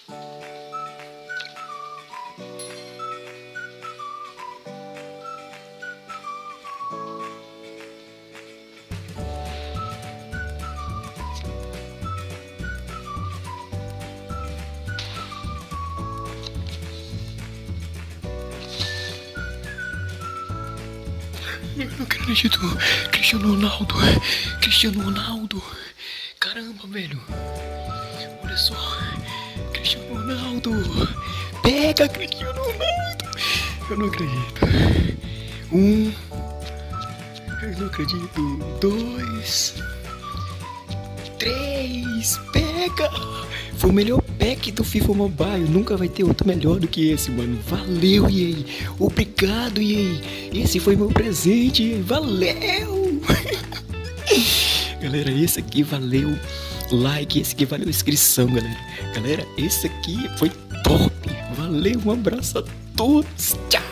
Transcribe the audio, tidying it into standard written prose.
Eu não acredito. Cristiano Ronaldo. Cristiano Ronaldo. Caramba, velho. Olha só. Cristiano Ronaldo. Pega, Cristiano Ronaldo. Eu não acredito. Eu não acredito. 2, 3. Pega. Foi o melhor pack do FIFA Mobile. Nunca vai ter outro melhor do que esse, mano. Valeu, EA. Obrigado, EA. Esse foi meu presente, EA. Valeu. Galera, esse aqui valeu like. Esse aqui valeu inscrição, galera. Galera, esse aqui foi top. Valeu, um abraço a todos. Tchau.